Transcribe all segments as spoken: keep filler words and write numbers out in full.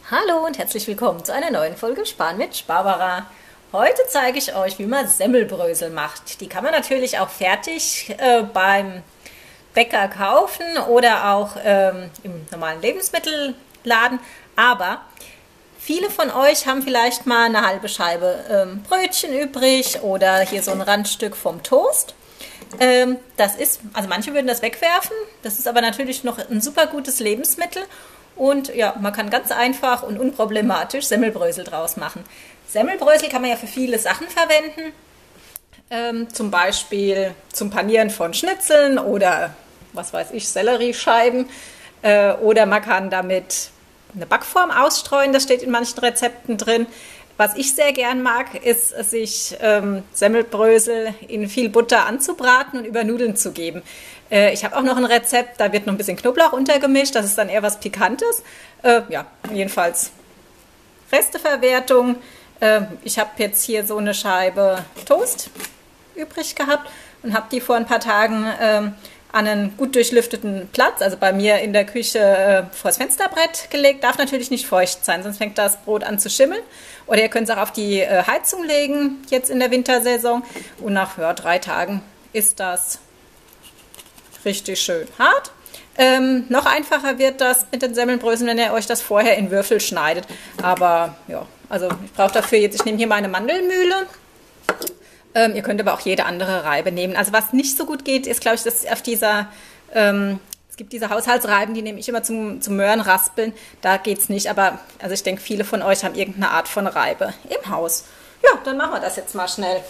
Hallo und herzlich willkommen zu einer neuen Folge Sparen mit Barbara. Heute zeige ich euch, wie man Semmelbrösel macht. Die kann man natürlich auch fertig äh, beim Bäcker kaufen oder auch ähm, im normalen Lebensmittelladen. Aber viele von euch haben vielleicht mal eine halbe Scheibe ähm, Brötchen übrig oder hier so ein Randstück vom Toast. Ähm, das ist, also manche würden das wegwerfen. Das ist aber natürlich noch ein super gutes Lebensmittel. Und ja, man kann ganz einfach und unproblematisch Semmelbrösel draus machen. Semmelbrösel kann man ja für viele Sachen verwenden. Ähm, zum Beispiel zum Panieren von Schnitzeln oder, was weiß ich, Selleriescheiben. Äh, oder man kann damit eine Backform ausstreuen, das steht in manchen Rezepten drin. Was ich sehr gern mag, ist, sich ähm, Semmelbrösel in viel Butter anzubraten und über Nudeln zu geben. Äh, ich habe auch noch ein Rezept, da wird noch ein bisschen Knoblauch untergemischt, das ist dann eher was Pikantes. Äh, ja, jedenfalls Resteverwertung. Äh, ich habe jetzt hier so eine Scheibe Toast übrig gehabt und habe die vor ein paar Tagen äh, an einen gut durchlüfteten Platz, also bei mir in der Küche, äh, vors Fensterbrett gelegt. Darf natürlich nicht feucht sein, sonst fängt das Brot an zu schimmeln. Oder ihr könnt es auch auf die äh, Heizung legen, jetzt in der Wintersaison. Und nach ja, drei Tagen ist das richtig schön hart. Ähm, noch einfacher wird das mit den Semmelbröseln, wenn ihr euch das vorher in Würfel schneidet. Aber ja, also ich brauche dafür jetzt, ich nehme hier meine Mandelmühle. Ähm, ihr könnt aber auch jede andere Reibe nehmen. Also was nicht so gut geht, ist, glaube ich, dass auf dieser, ähm, es gibt diese Haushaltsreiben, die nehme ich immer zum, zum Möhrenraspeln. Da geht es nicht, aber also ich denke, viele von euch haben irgendeine Art von Reibe im Haus. Ja, dann machen wir das jetzt mal schnell.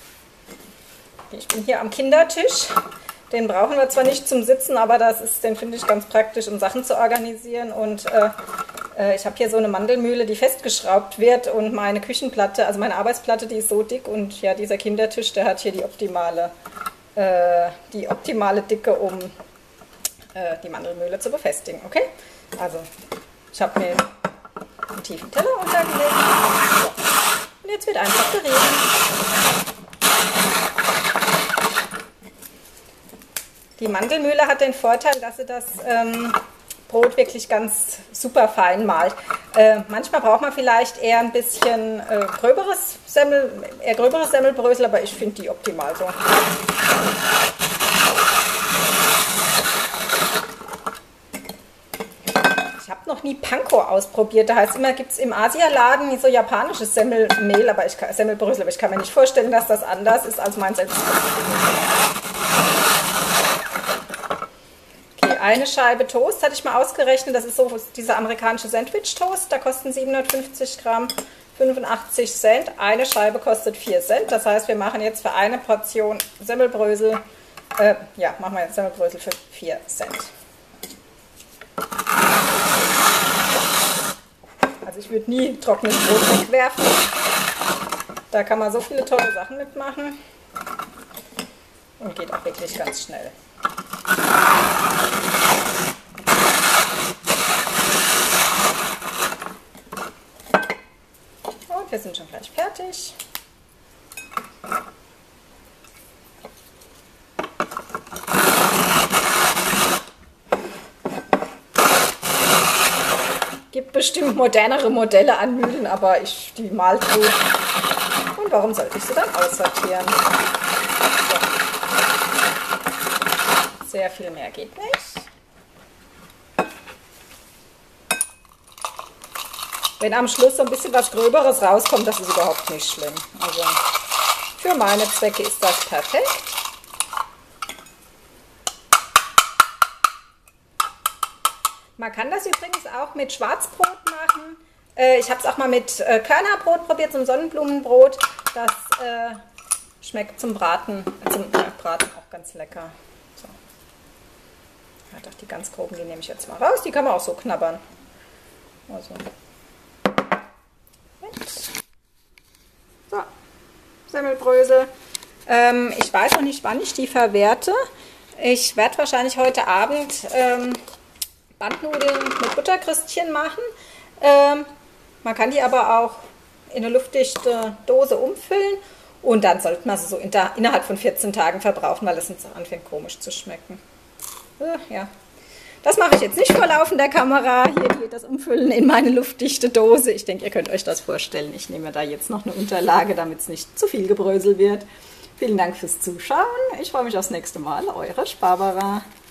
Ich bin hier am Kindertisch. Den brauchen wir zwar nicht zum Sitzen, aber das ist, den finde ich ganz praktisch, um Sachen zu organisieren. Und äh, äh, ich habe hier so eine Mandelmühle, die festgeschraubt wird, und meine Küchenplatte, also meine Arbeitsplatte, die ist so dick, und ja, dieser Kindertisch, der hat hier die optimale, äh, die optimale Dicke, um äh, die Mandelmühle zu befestigen. Okay? Also ich habe mir einen tiefen Teller untergelegt. So. Und jetzt wird einfach gerieben. Die Mandelmühle hat den Vorteil, dass sie das ähm, Brot wirklich ganz super fein malt. Äh, manchmal braucht man vielleicht eher ein bisschen äh, gröberes Semmel, eher gröberes Semmelbrösel, aber ich finde die optimal so. Ich habe noch nie Panko ausprobiert. Da heißt immer, gibt es im Asialaden so japanisches Semmelmehl, aber ich kann, Semmelbrösel, aber ich kann mir nicht vorstellen, dass das anders ist als mein selbst. Eine Scheibe Toast hatte ich mal ausgerechnet, das ist so dieser amerikanische Sandwich-Toast, da kosten siebenhundertfünfzig Gramm fünfundachtzig Cent, eine Scheibe kostet vier Cent, das heißt, wir machen jetzt für eine Portion Semmelbrösel, äh, ja, machen wir jetzt Semmelbrösel für vier Cent. Also ich würde nie trockenes Brot wegwerfen, da kann man so viele tolle Sachen mitmachen und geht auch wirklich ganz schnell. Und wir sind schon gleich fertig. Gibt bestimmt modernere Modelle an Mühlen, aber ich die malt gut. Und warum sollte ich sie dann aussortieren? Sehr viel mehr geht nicht. Wenn am Schluss so ein bisschen was Gröberes rauskommt, das ist überhaupt nicht schlimm. Also für meine Zwecke ist das perfekt. Man kann das übrigens auch mit Schwarzbrot machen. Ich habe es auch mal mit Körnerbrot probiert, zum Sonnenblumenbrot. Das äh, schmeckt zum Braten, zum äh, Braten auch ganz lecker. So. Ja, doch die ganz groben, die nehme ich jetzt mal raus. Die kann man auch so knabbern. Also. So, Semmelbrösel. Ähm, ich weiß noch nicht, wann ich die verwerte. Ich werde wahrscheinlich heute Abend ähm, Bandnudeln mit Butterkrüstchen machen. Ähm, man kann die aber auch in eine luftdichte Dose umfüllen und dann sollte man sie so in der, innerhalb von vierzehn Tagen verbrauchen, weil es sonst anfängt komisch zu schmecken. Äh, ja. Das mache ich jetzt nicht vor laufender Kamera. Hier geht das Umfüllen in meine luftdichte Dose. Ich denke, ihr könnt euch das vorstellen. Ich nehme da jetzt noch eine Unterlage, damit es nicht zu viel Gebrösel wird. Vielen Dank fürs Zuschauen. Ich freue mich aufs nächste Mal. Eure Barbara.